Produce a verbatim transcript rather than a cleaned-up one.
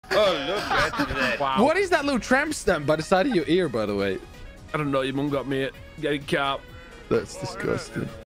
Oh, look at that. Wow. What is that little tramp stamp by the side of your ear, by the way? I don't know. Your mum got me it. Get it, cap. That's disgusting.